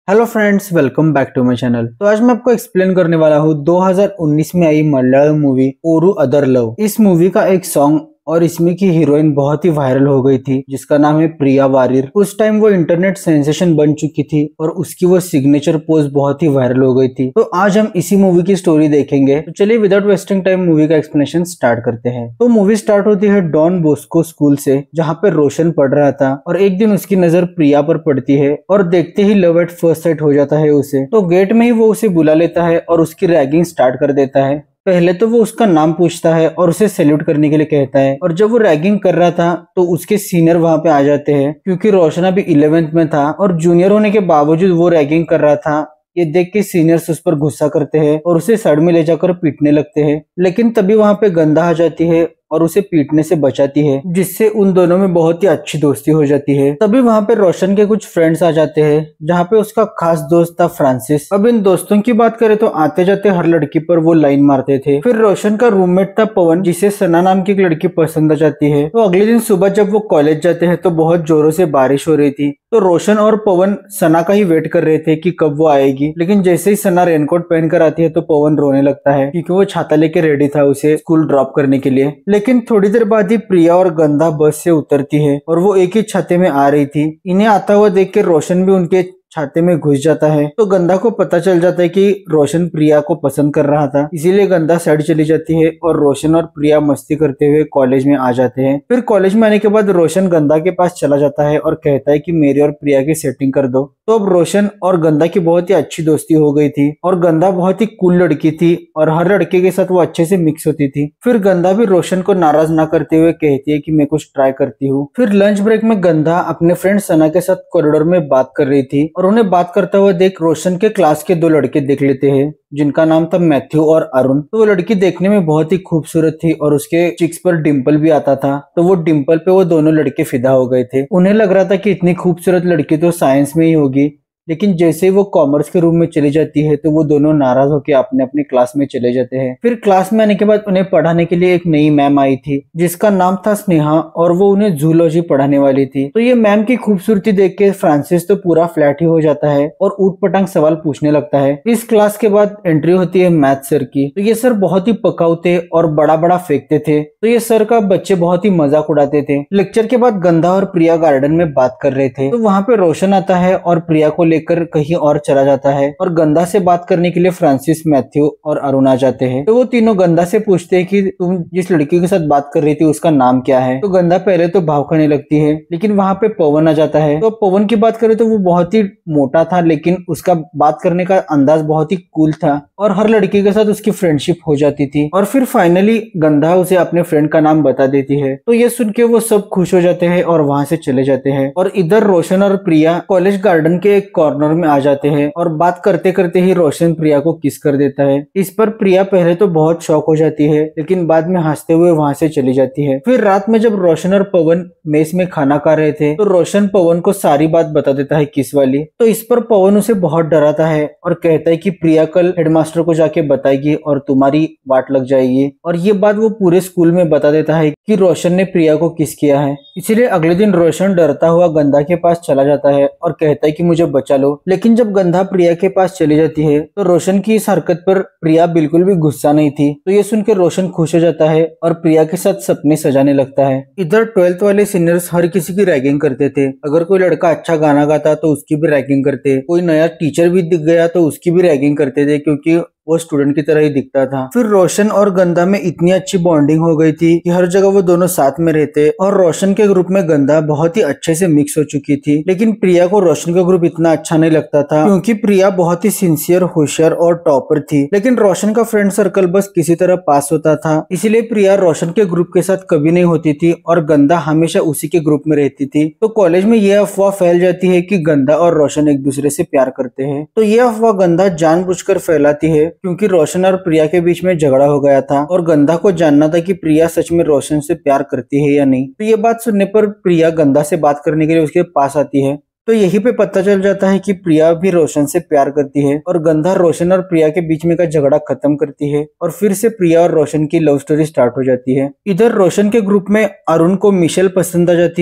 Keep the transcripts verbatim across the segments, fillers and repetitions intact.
Hello friends, welcome back to my channel. तो आज मैं आपको एक्सप्लेन करने वाला हूँ दो हज़ार उन्नीस में आई मलयालम मूवी ओरू अदर लव। इस मूवी का एक सॉन्ग और इसमें की हीरोइन बहुत ही वायरल हो गई थी जिसका नाम है प्रिया वारियर। उस टाइम वो इंटरनेट सेंसेशन बन चुकी थी और उसकी वो सिग्नेचर पोज बहुत ही वायरल हो गई थी। तो आज हम इसी मूवी की स्टोरी देखेंगे। तो चलिए विदाउट वेस्टिंग टाइम मूवी का एक्सप्लेनेशन स्टार्ट करते हैं। तो मूवी स्टार्ट होती है डॉन बॉस्को स्कूल से, जहाँ पे रोशन पढ़ रहा था और एक दिन उसकी नजर प्रिया पर पड़ती है और देखते ही लव एट फर्स्ट साइट हो जाता है उसे। तो गेट में ही वो उसे बुला लेता है और उसकी रैगिंग स्टार्ट कर देता है। पहले तो वो उसका नाम पूछता है और उसे सैल्यूट करने के लिए कहता है, और जब वो रैगिंग कर रहा था तो उसके सीनियर वहां पे आ जाते हैं क्योंकि रोशन अभी इलेवेंथ में था और जूनियर होने के बावजूद वो रैगिंग कर रहा था। ये देख के सीनियर्स उस पर गुस्सा करते हैं और उसे सड़ में ले जाकर पीटने लगते हैं। लेकिन तभी वहां पे गंदा आ जाती है और उसे पीटने से बचाती है, जिससे उन दोनों में बहुत ही अच्छी दोस्ती हो जाती है। तभी वहां पे रोशन के कुछ फ्रेंड्स आ जाते हैं, जहाँ पे उसका खास दोस्त था फ्रांसिस। अब इन दोस्तों की बात करें तो आते जाते हर लड़की पर वो लाइन मारते थे। फिर रोशन का रूममेट था पवन, जिसे सना नाम की एक लड़की पसंद आ जाती है। तो अगले दिन सुबह जब वो कॉलेज जाते हैं तो बहुत जोरों से बारिश हो रही थी। तो रोशन और पवन सना का ही वेट कर रहे थे कि कब वो आएगी, लेकिन जैसे ही सना रेनकोट पहनकर आती है तो पवन रोने लगता है क्योंकि वो छाता लेके रेडी था उसे स्कूल ड्रॉप करने के लिए। लेकिन थोड़ी देर बाद ही प्रिया और गंधा बस से उतरती है और वो एक ही छाते में आ रही थी। इन्हें आता हुआ देख के रोशन भी उनके छाते में घुस जाता है। तो गंधा को पता चल जाता है कि रोशन प्रिया को पसंद कर रहा था, इसीलिए गंधा साइड चली जाती है और रोशन और प्रिया मस्ती करते हुए कॉलेज में आ जाते हैं। फिर कॉलेज में आने के बाद रोशन गंधा के पास चला जाता है और कहता है कि मेरी और प्रिया की सेटिंग कर दो। तो अब रोशन और गंधा की बहुत ही अच्छी दोस्ती हो गई थी और गंधा बहुत ही कूल लड़की थी और हर लड़के के साथ वो अच्छे से मिक्स होती थी। फिर गंधा भी रोशन को नाराज ना करते हुए कहती है कि मैं कुछ ट्राई करती हूँ। फिर लंच ब्रेक में गंधा अपने फ्रेंड सना के साथ कॉरिडोर में बात कर रही थी और उन्हें बात करता हुआ देख रोशन के क्लास के दो लड़के देख लेते हैं, जिनका नाम था मैथ्यू और अरुण। तो वो लड़की देखने में बहुत ही खूबसूरत थी और उसके चिक्स पर डिम्पल भी आता था। तो वो डिम्पल पे वो दोनों लड़के फिदा हो गए थे। उन्हें लग रहा था कि इतनी खूबसूरत लड़की तो साइंस में ही होगी, लेकिन जैसे ही वो कॉमर्स के रूम में चली जाती है तो वो दोनों नाराज होकर अपने अपने क्लास में चले जाते हैं। फिर क्लास में आने के बाद उन्हें पढ़ाने के लिए एक नई मैम आई थी जिसका नाम था स्नेहा और वो उन्हें जूलॉजी पढ़ाने वाली थी। तो ये मैम की खूबसूरती देख के फ्रांसिस तो पूरा फ्लैट ही हो जाता है और ऊट पटांग सवाल पूछने लगता है। इस क्लास के बाद एंट्री होती है मैथ सर की। तो ये सर बहुत ही पकाऊ थे और बड़ा बड़ा फेंकते थे। तो ये सर का बच्चे बहुत ही मजाक उड़ाते थे। लेक्चर के बाद गंधा और प्रिया गार्डन में बात कर रहे थे। तो वहाँ पे रोशन आता है और प्रिया को कर कहीं और चला जाता है और गंधा से बात करने के लिए फ्रांसिस, मैथ्यू और अरुण आ जाते हैं। तो वो तीनों गंधा से पूछते हैं कि तुम जिस लड़की के साथ बात कर रही थी उसका नाम क्या है। तो गंधा पहले तो भाव खाने लगती है, लेकिन वहां पे पवन आ जाता है। तो पवन की बात करें तो वो बहुत ही मोटा था, लेकिन उसका बात करने का अंदाज बहुत ही कूल था और हर लड़की के साथ उसकी फ्रेंडशिप हो जाती थी। और फिर फाइनली गंधा उसे अपने फ्रेंड का नाम बता देती है। तो ये सुन के वो सब खुश हो जाते हैं और वहां से चले जाते हैं। और इधर रोशन और प्रिया कॉलेज गार्डन के एक कॉर्नर में आ जाते हैं और बात करते करते ही रोशन प्रिया को किस कर देता है। इस पर प्रिया पहले तो बहुत शॉक हो जाती है, लेकिन बाद में हंसते हुए वहां से चली जाती है। फिर रात में जब रोशन और पवन मेस में खाना खा रहे थे तो रोशन पवन को सारी बात बता देता है किस वाली। तो इस पर पवन उसे बहुत डराता है और कहता है कि प्रिया कल हेडमास्टर को जाके बताएगी और तुम्हारी वाट लग जाएगी। और ये बात वो पूरे स्कूल में बता देता है कि रोशन ने प्रिया को किस किया है। इसीलिए अगले दिन रोशन डरता हुआ गंधा के पास चला जाता है और कहता है कि मुझे बचा लो। लेकिन जब गंधा प्रिया के पास चली जाती है तो रोशन की इस हरकत पर प्रिया बिल्कुल भी गुस्सा नहीं थी। तो ये सुनकर रोशन खुश हो जाता है और प्रिया के साथ सपने सजाने लगता है। इधर ट्वेल्थ वाले सीनियर्स हर किसी की रैगिंग करते थे। अगर कोई लड़का अच्छा गाना गाता तो उसकी भी रैगिंग करते, कोई नया टीचर भी दिख गया तो उसकी भी रैगिंग करते थे क्योंकि वो स्टूडेंट की तरह ही दिखता था। फिर रोशन और गंधा में इतनी अच्छी बॉन्डिंग हो गई थी कि हर जगह वो दोनों साथ में रहते और रोशन के ग्रुप में गंधा बहुत ही अच्छे से मिक्स हो चुकी थी। लेकिन प्रिया को रोशन का ग्रुप इतना अच्छा नहीं लगता था क्योंकि प्रिया बहुत ही सिंसियर, होशियार और टॉपर थी। लेकिन रोशन का फ्रेंड सर्कल बस किसी तरह पास होता था, इसीलिए प्रिया रोशन के ग्रुप के साथ कभी नहीं होती थी और गंधा हमेशा उसी के ग्रुप में रहती थी। तो कॉलेज में यह अफवाह फैल जाती है कि गंधा और रोशन एक दूसरे से प्यार करते हैं। तो यह अफवाह गंधा जानबूझकर फैलाती है क्योंकि रोशन और प्रिया के बीच में झगड़ा हो गया था और गंधा को जानना था कि प्रिया सच में रोशन से प्यार करती है या नहीं। तो ये बात सुनने पर प्रिया गंधा से बात करने के लिए उसके पास आती है। तो यहीं पे पता चल जाता है कि प्रिया भी रोशन से प्यार करती है और गंधा रोशन और प्रिया के बीच में का झगड़ा खत्म करती है और फिर से प्रिया और रोशन की लव स्टोरी स्टार्ट हो जाती है। इधर रोशन के ग्रुप में अरुण को मिशेल पसंद आ जाती है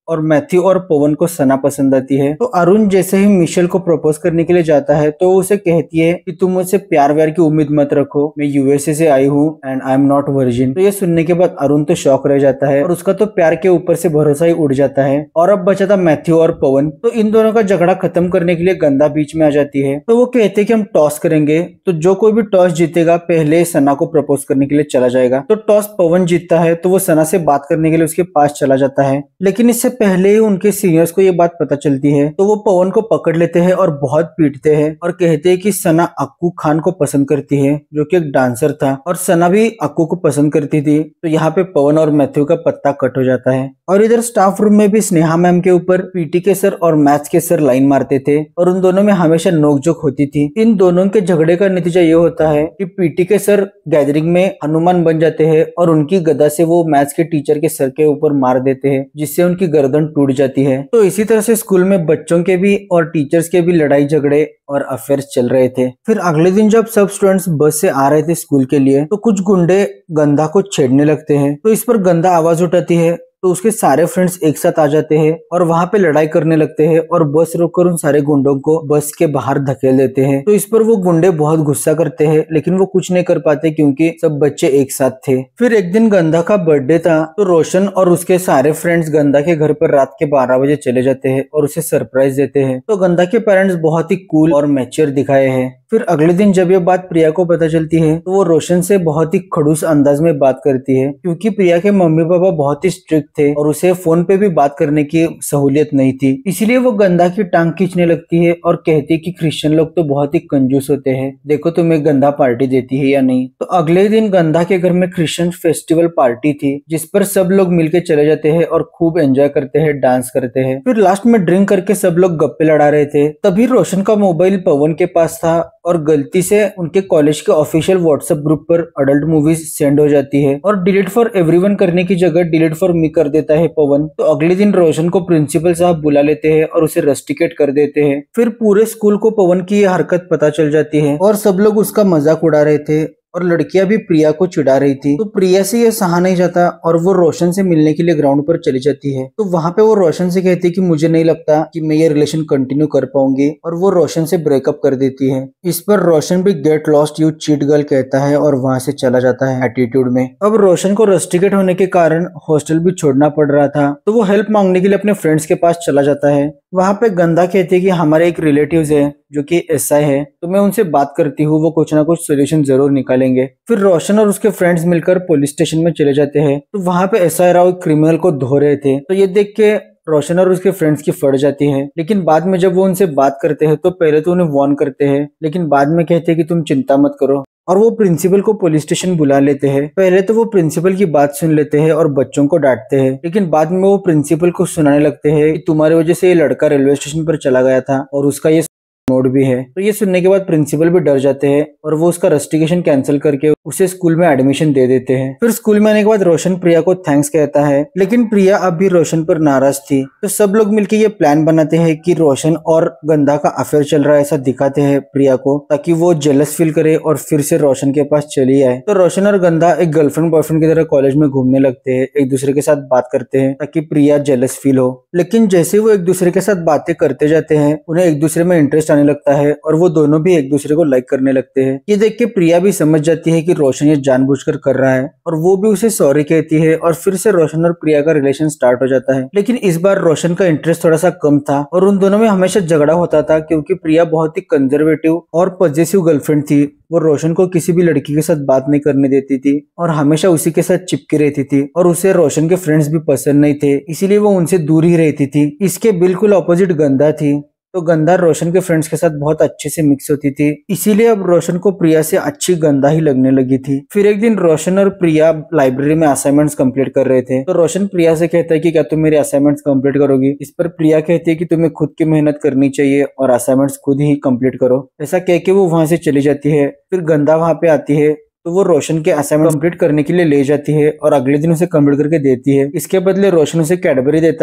और मैथ्यू और पवन को सना पसंद आती है। तो अरुण जैसे ही मिशेल को प्रपोज करने के लिए जाता है तो उसे कहती है कि तुम मुझसे प्यार व्यार की उम्मीद मत रखो, मैं यूएसए से आई हूँ and I am not virgin. तो ये सुनने के बाद अरुण तो शॉक रह जाता है और उसका तो प्यार के ऊपर से भरोसा ही उड़ जाता है। और अब बचा था मैथ्यू और पवन। तो इन दोनों का झगड़ा खत्म करने के लिए गंदा बीच में आ जाती है। तो वो कहते हैं कि हम टॉस करेंगे, तो जो कोई भी टॉस जीतेगा पहले सना को प्रपोज करने के लिए चला जाएगा। तो टॉस पवन जीतता है तो वो सना से बात करने के लिए उसके पास चला जाता है, लेकिन इससे पहले ही उनके सीनियर्स को ये बात पता चलती है। तो वो पवन को पकड़ लेते हैं और बहुत पीटते हैं और कहते हैं कि सना अक्कू खान को पसंद करती है जो कि एक डांसर था और सना भी अक्कू को पसंद करती थी। तो यहाँ पे पवन और मैथ्यू का पत्ता कट हो जाता है। और इधर स्टाफ रूम में भी स्नेहा मैम के ऊपर पीटी के सर और मैथ्स के सर लाइन मारते थे और उन दोनों में हमेशा नोकझोंक होती थी। इन दोनों के झगड़े का नतीजा ये होता है कि पीटी के सर गैदरिंग में हनुमान बन जाते हैं और उनकी गदा से वो मैथ्स के टीचर के सर के ऊपर मार देते हैं, जिससे उनकी गर्दन टूट जाती है। तो इसी तरह से स्कूल में बच्चों के भी और टीचर्स के भी लड़ाई झगड़े और अफेयर्स चल रहे थे। फिर अगले दिन जब सब स्टूडेंट्स बस से आ रहे थे स्कूल के लिए तो कुछ गुंडे गंदा को छेड़ने लगते हैं। तो इस पर गंदा आवाज उठाती है तो उसके सारे फ्रेंड्स एक साथ आ जाते हैं और वहां पे लड़ाई करने लगते हैं और बस रोककर उन सारे गुंडों को बस के बाहर धकेल देते हैं। तो इस पर वो गुंडे बहुत गुस्सा करते हैं, लेकिन वो कुछ नहीं कर पाते क्योंकि सब बच्चे एक साथ थे। फिर एक दिन गंदा का बर्थडे था तो रोशन और उसके सारे फ्रेंड्स गंदा के घर पर रात के बारह बजे चले जाते हैं और उसे सरप्राइज देते हैं। तो गंदा के पेरेंट्स बहुत ही कूल और मैच्योर दिखाए हैं। फिर अगले दिन जब ये बात प्रिया को पता चलती है तो वो रोशन से बहुत ही खड़ूस अंदाज में बात करती है, क्योंकि प्रिया के मम्मी पापा बहुत ही स्ट्रिक्ट थे और उसे फोन पे भी बात करने की सहूलियत नहीं थी। इसलिए वो गंदा की टांग खींचने लगती है और कहती है कि क्रिश्चियन लोग तो बहुत ही कंजूस होते हैं, देखो तुम्हें गंदा पार्टी देती है या नहीं। तो अगले दिन गंदा के घर में क्रिश्चियन फेस्टिवल पार्टी थी जिस पर सब लोग मिलके चले जाते हैं और खूब एंजॉय करते हैं, डांस करते हैं। फिर लास्ट में ड्रिंक करके सब लोग गप्पे लड़ा रहे थे। तभी रोशन का मोबाइल पवन के पास था और गलती से उनके कॉलेज के ऑफिशियल व्हाट्सएप ग्रुप पर अडल्ट मूवीज सेंड हो जाती है और डिलीट फॉर एवरीवन करने की जगह डिलीट फॉर मी कर देता है पवन। तो अगले दिन रोशन को प्रिंसिपल साहब बुला लेते हैं और उसे रस्टिकेट कर देते हैं। फिर पूरे स्कूल को पवन की ये हरकत पता चल जाती है और सब लोग उसका मजाक उड़ा रहे थे और लड़कियां भी प्रिया को चिढ़ा रही थी। तो प्रिया से ये सहा नहीं जाता और वो रोशन से मिलने के लिए ग्राउंड पर चली जाती है। तो वहां पे वो रोशन से कहती है कि मुझे नहीं लगता कि मैं ये रिलेशन कंटिन्यू कर पाऊंगी और वो रोशन से ब्रेकअप कर देती है। इस पर रोशन भी get lost you cheat girl कहता है और वहां से चला जाता है एटीट्यूड में। अब रोशन को रस्टिकेट होने के कारण हॉस्टल भी छोड़ना पड़ रहा था तो वो हेल्प मांगने के लिए अपने फ्रेंड्स के पास चला जाता है। वहां पे गंदा कहती है कि हमारे एक रिलेटिव्स है जो कि एसआई है, तो मैं उनसे बात करती हूँ, वो कुछ ना कुछ सोल्यूशन जरूर निकालेंगे। फिर रोशन और उसके फ्रेंड्स मिलकर पुलिस स्टेशन में चले जाते हैं। तो वहां पे एसआई राव क्रिमिनल को धो रहे थे। तो ये देख के रोशन और उसके फ्रेंड्स की फट जाती है, लेकिन बाद में जब वो उनसे बात करते हैं तो पहले तो उन्हें वार्न करते हैं, लेकिन बाद में कहते हैं कि तुम चिंता मत करो और वो प्रिंसिपल को पुलिस स्टेशन बुला लेते हैं। पहले तो वो प्रिंसिपल की बात सुन लेते हैं और बच्चों को डांटते हैं, लेकिन बाद में वो प्रिंसिपल को सुनाने लगते हैं कि तुम्हारी वजह से ये लड़का रेलवे स्टेशन पर चला गया था और उसका ये नोट भी है। तो ये सुनने के बाद प्रिंसिपल भी डर जाते हैं और वो उसका रस्टिकेशन कैंसिल करके उसे स्कूल में एडमिशन दे देते हैं। फिर स्कूल में आने के बाद रोशन प्रिया को थैंक्स कहता है, लेकिन प्रिया अब भी रोशन पर नाराज थी। तो सब लोग मिलकर ये प्लान बनाते हैं कि रोशन और गंदा का अफेयर चल रहा है ऐसा दिखाते हैं प्रिया को, ताकि वो जेलस फील करे और फिर से रोशन के पास चली आए। तो रोशन और गंदा एक गर्लफ्रेंड बॉयफ्रेंड की तरह कॉलेज में घूमने लगते हैं, एक दूसरे के साथ बात करते हैं ताकि प्रिया जेलस फील हो। लेकिन जैसे वो एक दूसरे के साथ बातें करते जाते हैं उन्हें एक दूसरे में इंटरेस्ट आने लगता है और वो दोनों भी एक दूसरे को लाइक करने लगते हैं। ये देख के प्रिया भी समझ जाती है कि रोशन ये जानबूझकर कर रहा है और वो भी उसे सॉरी कहती है और फिर से रोशन और प्रिया का रिलेशन स्टार्ट हो जाता है। लेकिन इस बार रोशन का इंटरेस्ट थोड़ा सा कम था और उन दोनों में हमेशा झगड़ा होता था क्योंकि प्रिया बहुत ही कंजर्वेटिव और पॉजिटिव गर्लफ्रेंड थी। वो रोशन को किसी भी लड़की के साथ बात नहीं करने देती थी और हमेशा उसी के साथ चिपकी रहती थी और उसे रोशन के फ्रेंड्स भी पसंद नहीं थे, इसीलिए वो उनसे दूर ही रहती थी। इसके बिल्कुल ऑपोजिट गंदा थी। तो गंदा रोशन के फ्रेंड्स के साथ बहुत अच्छे से मिक्स होती थी, इसीलिए अब रोशन को प्रिया से अच्छी गंदा ही लगने लगी थी। फिर एक दिन रोशन और प्रिया लाइब्रेरी में असाइनमेंट्स कंप्लीट कर रहे थे। तो रोशन प्रिया से कहता है कि क्या तुम मेरे असाइनमेंट्स कंप्लीट करोगी। इस पर प्रिया कहती है कि तुम्हें खुद की मेहनत करनी चाहिए और असाइनमेंट्स खुद ही कंप्लीट करो। ऐसा कह के वो वहां से चली जाती है। फिर गंदा वहां पे आती है तो वो रोशन के असाइनमेंट कंप्लीट करने के लिए ले जाती है और अगले दिन उसे कंप्लीट करके देती है। इसके बदले रोशन उसे कैडबरी देता है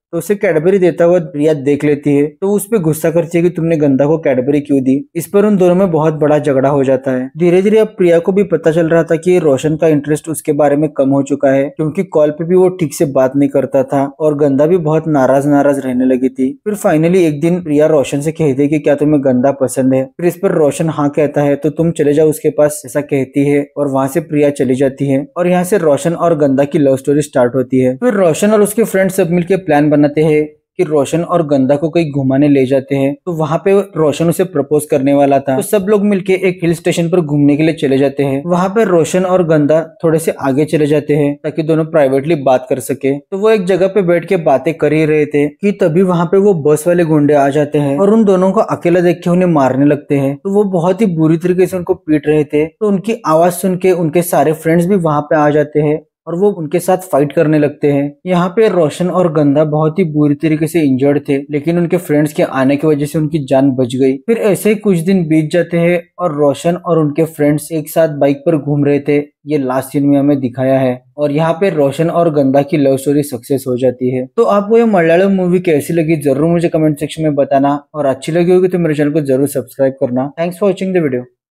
तो उसे कैडबरी देता हुआ प्रिया देख लेती है, तो उस पे गुस्सा करती है कि तुमने गंदा को कैडबरी क्यों दी। इस पर उन दोनों में बहुत बड़ा झगड़ा हो जाता है। धीरे धीरे अब प्रिया को भी पता चल रहा था कि रोशन का इंटरेस्ट उसके बारे में कम हो चुका है, क्योंकि कॉल पे भी वो ठीक से बात नहीं करता था और गंदा भी बहुत नाराज नाराज रहने लगी थी। फिर फाइनली एक दिन प्रिया रोशन से कहती है कि क्या तुम्हें गंदा पसंद है। फिर इस पर रोशन हाँ कहता है, तो तुम चले जाओ उसके पास, ऐसा कहती है और वहाँ से प्रिया चली जाती है और यहाँ से रोशन और गंदा की लव स्टोरी स्टार्ट होती है। फिर रोशन और उसके फ्रेंड सब मिलकर प्लान बनाते हैं कि रोशन और गंदा को कहीं घुमाने ले जाते हैं। तो वहाँ पे रोशन उसे प्रपोज करने वाला था, तो सब लोग मिलके एक हिल स्टेशन पर घूमने के लिए चले जाते हैं। वहाँ पे रोशन और गंदा थोड़े से आगे चले जाते हैं ताकि दोनों प्राइवेटली बात कर सके। तो वो एक जगह पे बैठ के बातें कर ही रहे थे कि तभी वहाँ पे वो बस वाले गुंडे आ जाते हैं और उन दोनों को अकेला देख के उन्हें मारने लगते हैं। तो वो बहुत ही बुरी तरीके से उनको पीट रहे थे, तो उनकी आवाज सुन के उनके सारे फ्रेंड्स भी वहाँ पे आ जाते हैं और वो उनके साथ फाइट करने लगते हैं। यहाँ पे रोशन और गंदा बहुत ही बुरी तरीके से इंजर्ड थे, लेकिन उनके फ्रेंड्स के आने की वजह से उनकी जान बच गई। फिर ऐसे ही कुछ दिन बीत जाते हैं और रोशन और उनके फ्रेंड्स एक साथ बाइक पर घूम रहे थे। ये लास्ट सीन में हमें दिखाया है और यहाँ पे रोशन और गंदा की लव स्टोरी सक्सेस हो जाती है। तो आपको ये मलयालम मूवी कैसी लगी जरूर मुझे कमेंट सेक्शन में बताना, और अच्छी लगी होगी तो मेरे चैनल को जरूर सब्सक्राइब करना। Thanks for watching the video.